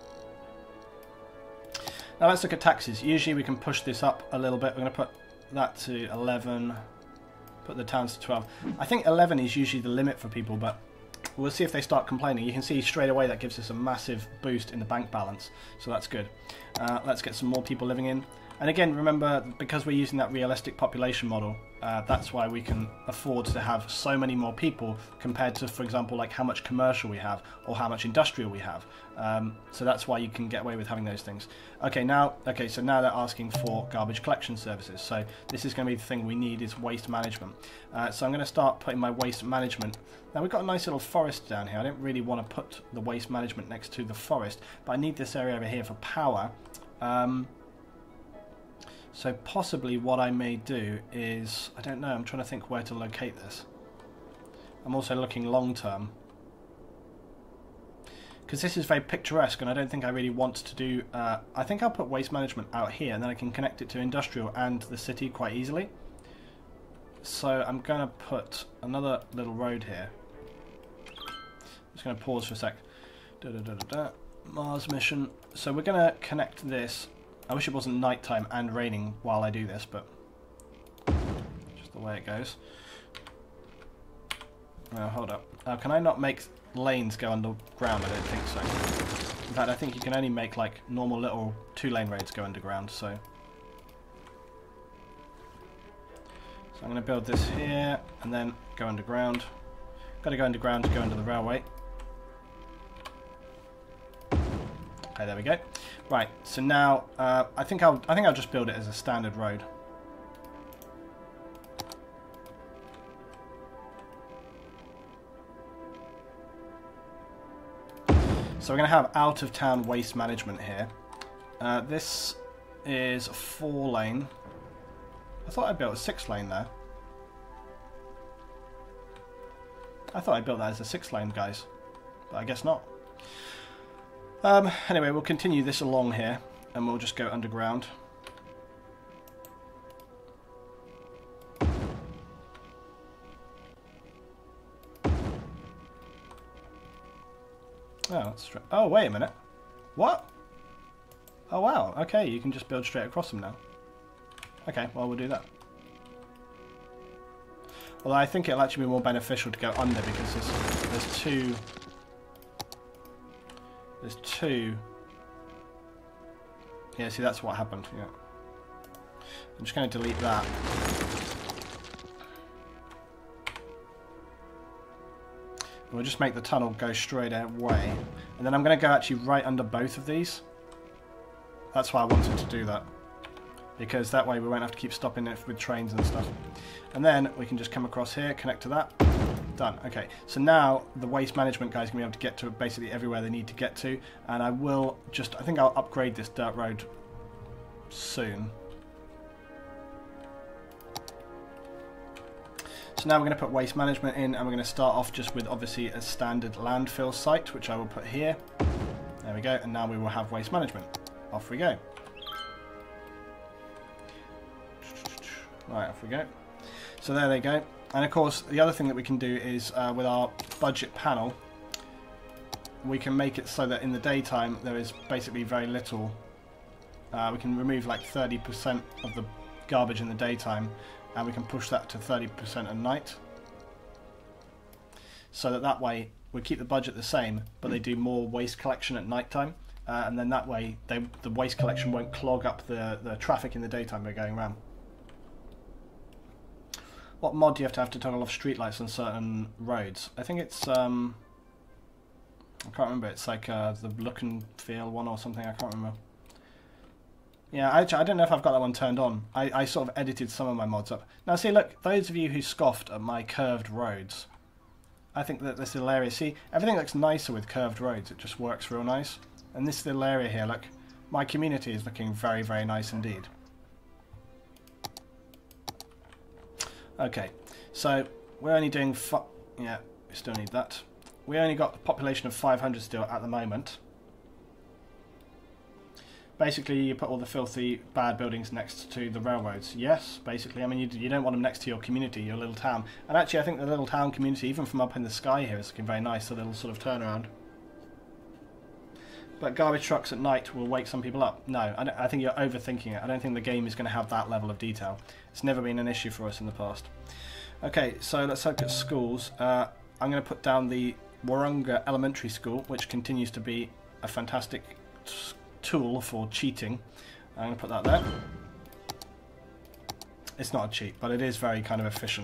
Now let's look at taxes. Usually we can push this up a little bit. We're going to put that to eleven. Put the towns to twelve. I think eleven is usually the limit for people, but we'll see if they start complaining. You can see straight away that gives us a massive boost in the bank balance. So that's good. Uh, let's get some more people living in. And again, remember, because we're using that realistic population model, uh, that's why we can afford to have so many more people compared to, for example, like how much commercial we have or how much industrial we have. Um, so that's why you can get away with having those things. Okay, now, okay, so now they're asking for garbage collection services. So this is going to be the thing we need is waste management. Uh, so I'm going to start putting my waste management. Now we've got a nice little forest down here. I don't really want to put the waste management next to the forest, but I need this area over here for power. Um, So possibly what I may do is, I don't know, I'm trying to think where to locate this. I'm also looking long term. Because this is very picturesque and I don't think I really want to do, uh, I think I'll put waste management out here and then I can connect it to industrial and the city quite easily. So I'm going to put another little road here. I'm just going to pause for a sec. Da, da, da, da, da. Mars mission. So we're going to connect this. I wish it wasn't nighttime and raining while I do this, but just the way it goes. Now, hold up. Uh, can I not make lanes go underground? I don't think so. In fact, I think you can only make like normal little two-lane roads go underground, so... So I'm going to build this here, and then go underground. Got to go underground to go under the railway. Okay, there we go. Right, so now uh, I think I'll I think I'll just build it as a standard road. So we're going to have out of town waste management here. Uh, this is a four lane. I thought I built a six lane there. I thought I built that as a six lane, guys, but I guess not. Um, anyway, we'll continue this along here, and we'll just go underground. Oh, that's straight. Oh, wait a minute. What? Oh, wow. Okay, you can just build straight across them now. Okay, well, we'll do that. Although I think it'll actually be more beneficial to go under because there's, there's two... There's two. Yeah, see, that's what happened. Yeah. I'm just going to delete that. And we'll just make the tunnel go straight away. And then I'm going to go actually right under both of these. That's why I wanted to do that. Because that way we won't have to keep stopping it with trains and stuff. And then we can just come across here, connect to that. Done. Okay, so now the waste management guys are going to be able to get to basically everywhere they need to get to, and I will just, I think I'll upgrade this dirt road soon. So now we're going to put waste management in, and we're going to start off just with obviously a standard landfill site, which I will put here. There we go, and now we will have waste management. Off we go. Right, off we go. So there they go. And of course, the other thing that we can do is uh, with our budget panel, we can make it so that in the daytime there is basically very little. Uh, we can remove like thirty percent of the garbage in the daytime, and we can push that to thirty percent at night. So that that way we keep the budget the same, but they do more waste collection at nighttime, uh, and then that way they, the waste collection won't clog up the, the traffic in the daytime they're going around. What mod do you have to have to toggle off streetlights on certain roads? I think it's, um, I can't remember, it's like uh, the look and feel one or something, I can't remember. Yeah, I, I don't know if I've got that one turned on. I, I sort of edited some of my mods up. Now see, look, those of you who scoffed at my curved roads, I think that this little area, see, everything looks nicer with curved roads. It just works real nice. And this little area here, look, my community is looking very, very nice indeed. Okay, so we're only doing, yeah, we still need that. We only got a population of five hundred still at the moment. Basically, you put all the filthy, bad buildings next to the railroads. Yes, basically. I mean, you, you don't want them next to your community, your little town. And actually, I think the little town community, even from up in the sky here, is looking very nice. A little sort of turnaround. But garbage trucks at night will wake some people up. No, I, don't, I think you're overthinking it. I don't think the game is going to have that level of detail. It's never been an issue for us in the past. Okay, so let's look at schools. Uh, I'm going to put down the Wahroonga Elementary School, which continues to be a fantastic tool for cheating. I'm going to put that there. It's not a cheat, but it is very kind of efficient.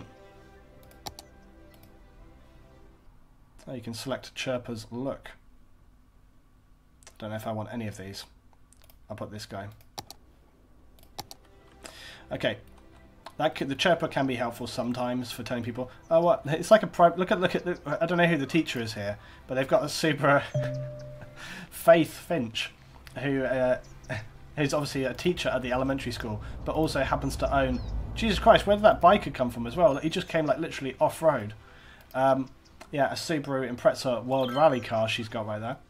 Oh, you can select Chirper's look. Don't know if I want any of these. I'll put this guy. Okay, that could, the chirper can be helpful sometimes for telling people, oh, what? It's like a pri look at look at. The, I don't know who the teacher is here, but they've got a super Faith Finch, who uh, is obviously a teacher at the elementary school, but also happens to own. Jesus Christ, where did that biker come from as well? He just came like literally off road. Um, yeah, a Subaru Impreza World Rally car she's got right there.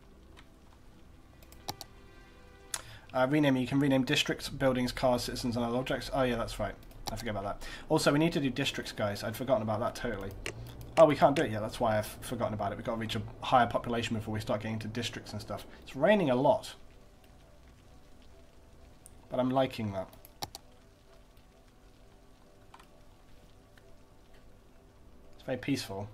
Uh, rename, you can rename districts, buildings, cars, citizens and other objects. Oh yeah, that's right. I forget about that. Also, we need to do districts, guys. I'd forgotten about that totally. Oh, we can't do it yet. That's why I've forgotten about it. We've got to reach a higher population before we start getting into districts and stuff. It's raining a lot. But I'm liking that. It's very peaceful.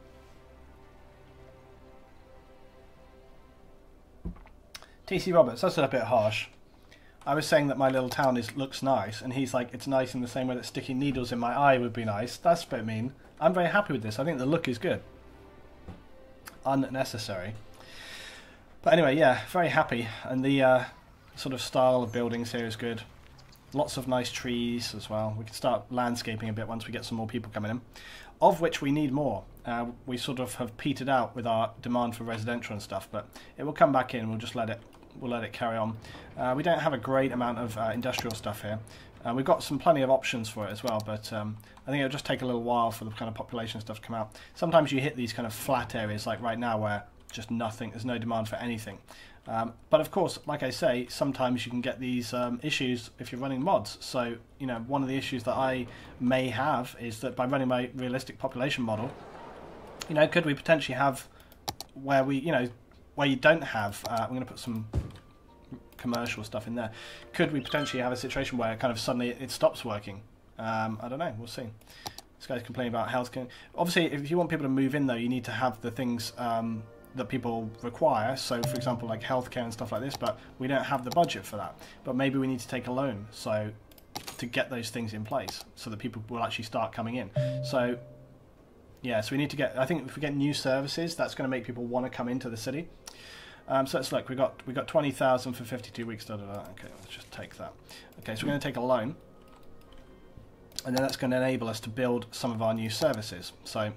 T C Roberts, that's a bit harsh. I was saying that my little town is looks nice, and he's like, it's nice in the same way that sticking needles in my eye would be nice. That's a bit mean. I'm very happy with this. I think the look is good. Unnecessary. But anyway, yeah, very happy. And the uh, sort of style of buildings here is good. Lots of nice trees as well. We can start landscaping a bit once we get some more people coming in. Of which we need more. Uh, we sort of have petered out with our demand for residential and stuff, but it will come back in. We'll just let it we'll let it carry on. Uh, we don't have a great amount of uh, industrial stuff here. Uh, we've got some plenty of options for it as well, but um, I think it'll just take a little while for the kind of population stuff to come out. Sometimes you hit these kind of flat areas like right now where just nothing, there's no demand for anything. Um, but of course, like I say, sometimes you can get these um, issues if you're running mods. So, you know, one of the issues that I may have is that by running my realistic population model, you know, could we potentially have where we, you know, where you don't have, uh, I'm going to put some commercial stuff in there, could we potentially have a situation where kind of suddenly it stops working? Um, I don't know, we'll see. This guy's complaining about healthcare. Obviously, if you want people to move in though, you need to have the things um, that people require, so for example like healthcare and stuff like this, but we don't have the budget for that. But maybe we need to take a loan so to get those things in place so that people will actually start coming in. So yeah, so we need to get, I think if we get new services, that's going to make people want to come into the city. Um, so let's look, we got we got twenty thousand for fifty-two weeks, da, da, da. Okay, let's just take that. Okay, so we're going to take a loan, and then that's going to enable us to build some of our new services. So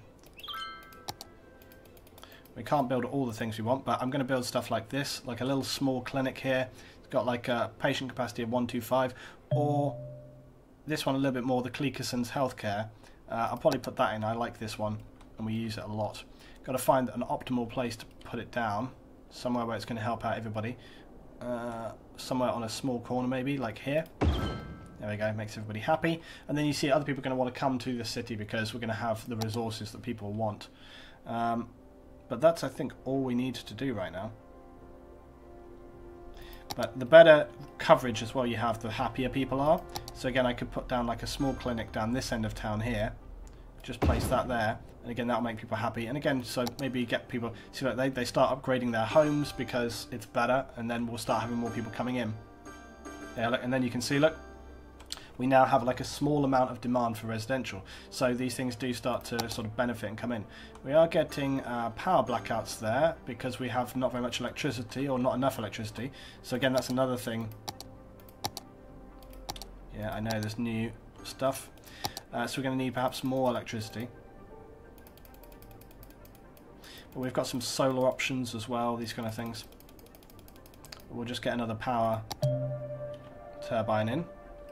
we can't build all the things we want, but I'm going to build stuff like this, like a little small clinic here. It's got like a patient capacity of one two five, or this one a little bit more, the Cleekeson's Healthcare. Uh, I'll probably put that in. I like this one, and we use it a lot. Got to find an optimal place to put it down, somewhere where it's going to help out everybody. Uh, somewhere on a small corner maybe, like here. There we go, makes everybody happy. And then you see other people are going to want to come to the city because we're going to have the resources that people want. Um, but that's, I think, all we need to do right now. But the better coverage as well you have, the happier people are. So again, I could put down like a small clinic down this end of town here. Just place that there. And again, that'll make people happy. And again, so maybe you get people, see like they, they start upgrading their homes because it's better. And then we'll start having more people coming in. Yeah, look, and then you can see, look, we now have like a small amount of demand for residential. So these things do start to sort of benefit and come in. We are getting uh, power blackouts there because we have not very much electricity or not enough electricity. So again, that's another thing Yeah, I know there's new stuff. Uh, so we're going to need perhaps more electricity. But we've got some solar options as well, these kind of things. We'll just get another power turbine in.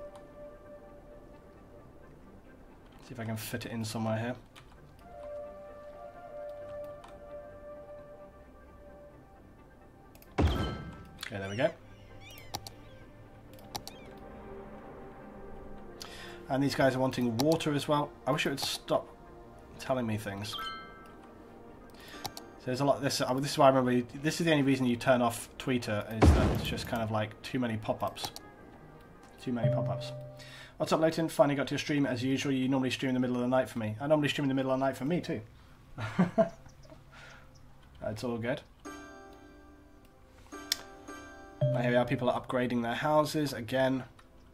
See if I can fit it in somewhere here. Okay, there we go. And these guys are wanting water as well. I wish it would stop telling me things. So there's a lot of this. Uh, this is why I remember. This is the only reason you turn off Twitter, is that it's just kind of like too many pop-ups. Too many pop-ups. What's up, Leighton? Finally got to your stream as usual. You normally stream in the middle of the night for me. I normally stream in the middle of the night for me too. It's all good. Now here we are. People are upgrading their houses again.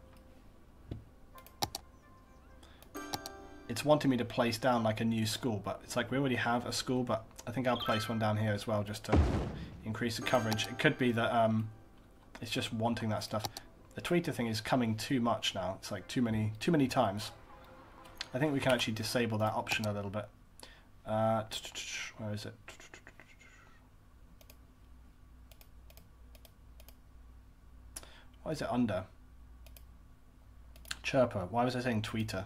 It's wanting me to place down like a new school, but it's like we already have a school, but I think I'll place one down here as well just to increase the coverage. It could be that um, it's just wanting that stuff. The tweeter thing is coming too much now. It's like too many too many times. I think we can actually disable that option a little bit. Uh, where is it? What is it under? Chirper. Why was I saying tweeter?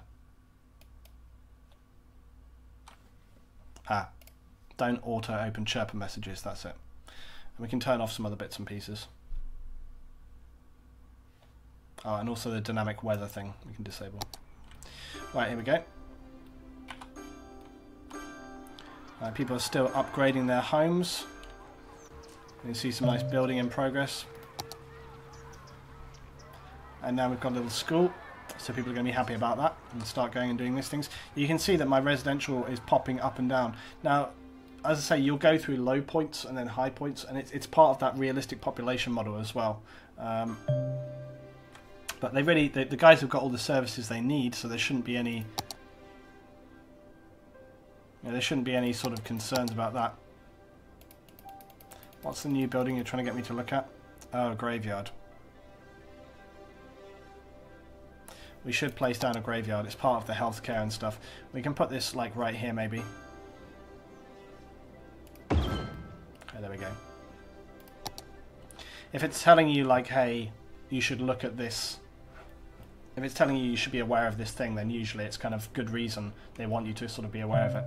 Ah, don't auto open chirper messages, that's it. And we can turn off some other bits and pieces. Oh, and also the dynamic weather thing we can disable. Right, here we go. Uh, people are still upgrading their homes. You can see some nice building in progress. And now we've got a little school. So people are going to be happy about that and start going and doing these things. You can see that my residential is popping up and down. Now, as I say, you'll go through low points and then high points, and it's, it's part of that realistic population model as well. Um, but they really, the, the guys have got all the services they need, so there shouldn't be any, you know, there shouldn't be any sort of concerns about that. What's the new building you're trying to get me to look at? Oh, graveyard. We should place down a graveyard. It's part of the healthcare and stuff. We can put this like right here maybe. Okay, there we go. If it's telling you like, hey, you should look at this. If it's telling you you should be aware of this thing, then usually it's kind of good reason they want you to sort of be aware of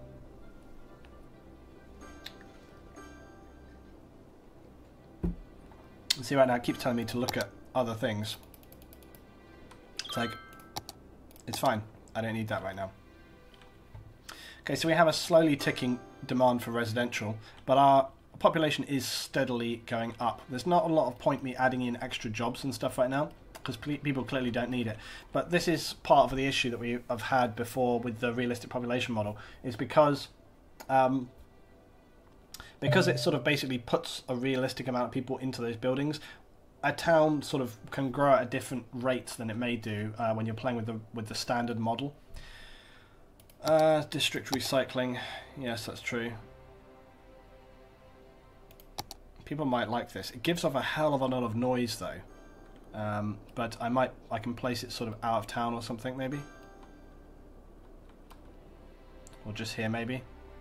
it. See right now it keeps telling me to look at other things. It's like, it's fine. I don't need that right now. Okay, so we have a slowly ticking demand for residential, but our population is steadily going up. There's not a lot of point me adding in extra jobs and stuff right now, because people clearly don't need it. But this is part of the issue that we have had before with the realistic population model, is because um, because it sort of basically puts a realistic amount of people into those buildings. A town sort of can grow at a different rate than it may do uh, when you're playing with the with the standard model. Uh, district recycling, yes, that's true. People might like this. It gives off a hell of a lot of noise though, um, but I might I can place it sort of out of town or something maybe, or just here maybe.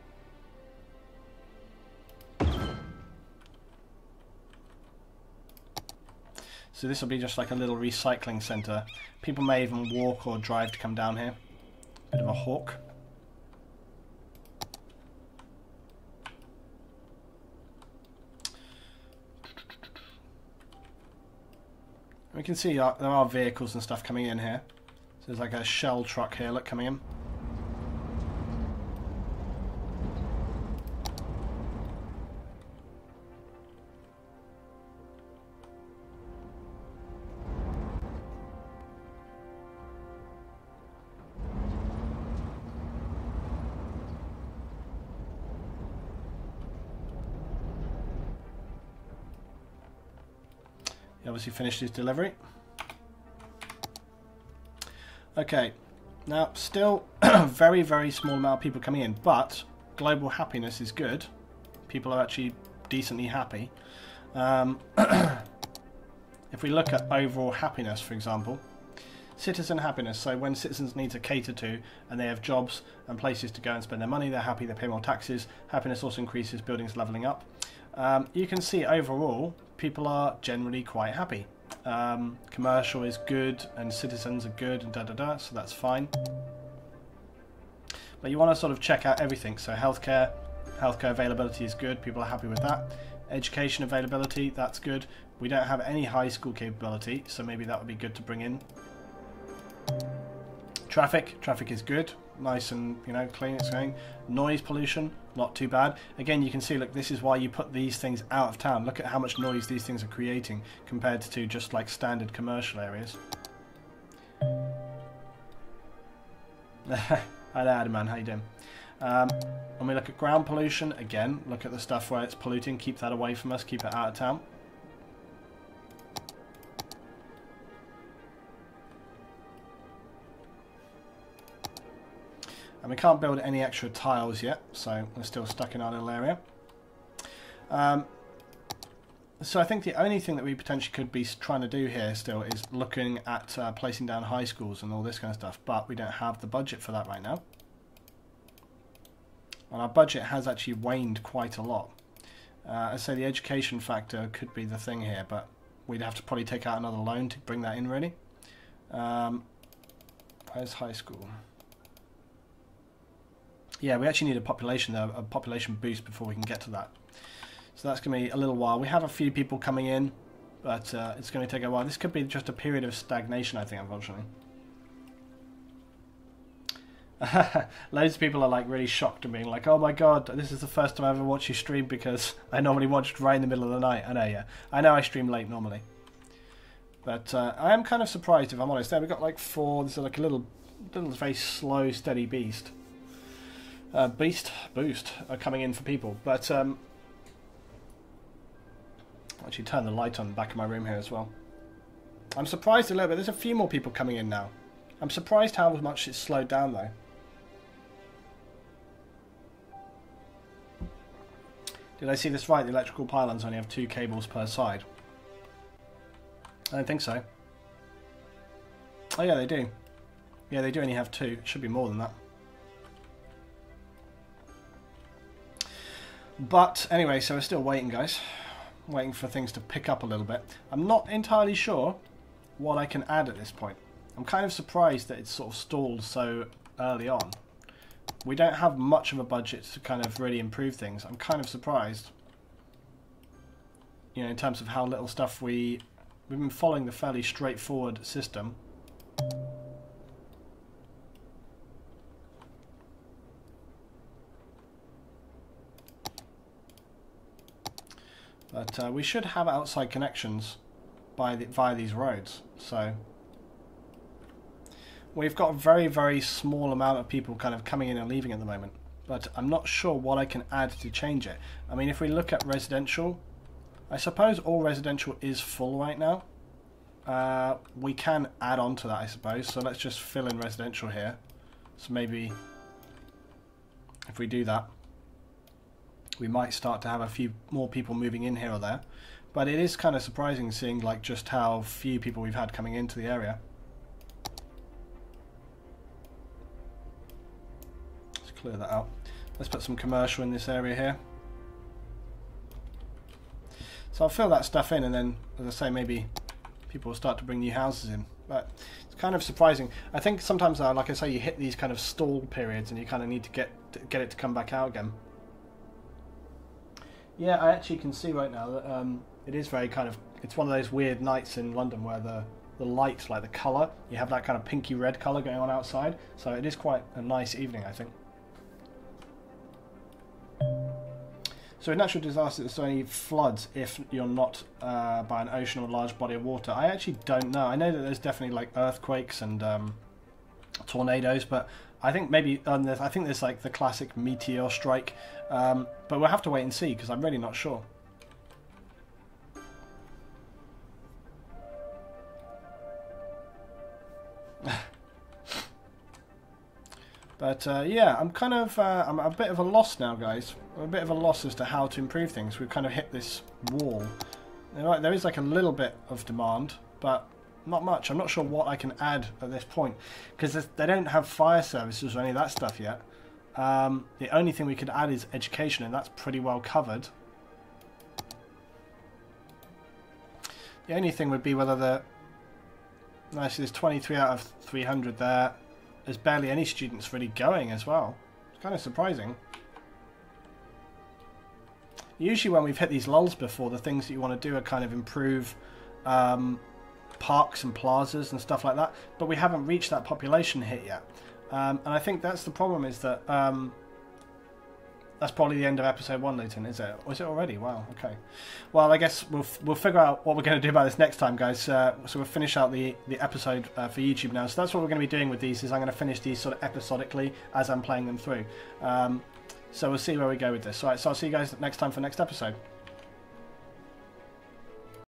So this will be just like a little recycling centre. People may even walk or drive to come down here. Bit of a hawk. We can see uh, there are vehicles and stuff coming in here. So there's like a Shell truck here, look, coming in. He obviously finished his delivery. Okay, now still very, very small amount of people coming in, but global happiness is good. People are actually decently happy. Um, if we look at overall happiness, for example, citizen happiness. So when citizens need to cater to and they have jobs and places to go and spend their money, they're happy, they pay more taxes. Happiness also increases, buildings levelling up. Um, you can see overall people are generally quite happy. Um, commercial is good and citizens are good and da da da, so that's fine. But you want to sort of check out everything. So healthcare, healthcare availability is good, people are happy with that. Education availability, that's good. We don't have any high school capability, so maybe that would be good to bring in. Traffic, traffic is good, nice and, you know, clean, it's going. Noise pollution, not too bad. Again, you can see, look, this is why you put these things out of town. Look at how much noise these things are creating compared to just like standard commercial areas. Hi there, Adam, how you doing? Um, when we look at ground pollution, again, look at the stuff where it's polluting, keep that away from us, keep it out of town. And we can't build any extra tiles yet, so we're still stuck in our little area. Um, so I think the only thing that we potentially could be trying to do here still is looking at uh, placing down high schools and all this kind of stuff, but we don't have the budget for that right now. And our budget has actually waned quite a lot. Uh, I say the education factor could be the thing here, but we'd have to probably take out another loan to bring that in, really. Um, where's high school? Yeah, we actually need a population though, a population boost before we can get to that. So that's going to be a little while. We have a few people coming in, but uh, it's going to take a while. This could be just a period of stagnation, I think, unfortunately. Loads of people are like really shocked and being like, oh my god, this is the first time I ever watched you stream, because I normally watch right in the middle of the night. I know, yeah. I know I stream late normally. But uh, I am kind of surprised, if I'm honest. There we've got like four, this is like a little, little very slow, steady beast. Uh, beast, boost are coming in for people. But, um, I'll actually turn the light on the back of my room here as well. I'm surprised a little bit. There's a few more people coming in now. I'm surprised how much it's slowed down though. Did I see this right? The electrical pylons only have two cables per side. I don't think so. Oh yeah, they do. Yeah, they do only have two. It should be more than that. But anyway, so we're still waiting, guys. Waiting for things to pick up a little bit. I'm not entirely sure what I can add at this point. I'm kind of surprised that it's sort of stalled so early on. We don't have much of a budget to kind of really improve things. I'm kind of surprised, you know, in terms of how little stuff we... We've been following the fairly straightforward system. But uh, we should have outside connections by the, via these roads. So we've got a very, very small amount of people kind of coming in and leaving at the moment. But I'm not sure what I can add to change it. I mean, if we look at residential, I suppose all residential is full right now. Uh, we can add on to that, I suppose. So let's just fill in residential here. So maybe if we do that, we might start to have a few more people moving in here or there. But it is kind of surprising seeing like just how few people we've had coming into the area. Let's clear that out. Let's put some commercial in this area here. So I'll fill that stuff in, and then, as I say, maybe people will start to bring new houses in. But it's kind of surprising. I think sometimes, uh, like I say, you hit these kind of stall periods and you kind of need to get to get it to come back out again. Yeah, I actually can see right now that um, it is very kind of... It's one of those weird nights in London where the, the light, like the colour, you have that kind of pinky red colour going on outside. So it is quite a nice evening, I think. So in natural disasters, is there any floods if you're not uh, by an ocean or a large body of water? I actually don't know. I know that there's definitely like earthquakes and um, tornadoes, but I think maybe um, I think there's like the classic meteor strike. Um, but we'll have to wait and see, because I'm really not sure. But uh, yeah, I'm kind of uh, I'm a bit of a loss now, guys. I'm a bit of a loss as to how to improve things. We've kind of hit this wall. There is like a little bit of demand, but not much. I'm not sure what I can add at this point, because they don't have fire services or any of that stuff yet. Um, the only thing we could add is education, and that's pretty well covered. The only thing would be whether the... Actually, there's twenty-three out of three hundred there. There's barely any students really going as well. It's kind of surprising. Usually when we've hit these lulls before, the things that you want to do are kind of improve um, parks and plazas and stuff like that. But we haven't reached that population hit yet. Um, and I think that's the problem, is that... Um, that's probably the end of episode one, Luton, is it? Was it already? Wow, okay. Well, I guess we'll we'll figure out what we're going to do about this next time, guys. Uh, so we'll finish out the, the episode uh, for YouTube now. So that's what we're going to be doing with these, is I'm going to finish these sort of episodically as I'm playing them through. Um, so we'll see where we go with this. All right, so I'll see you guys next time for the next episode.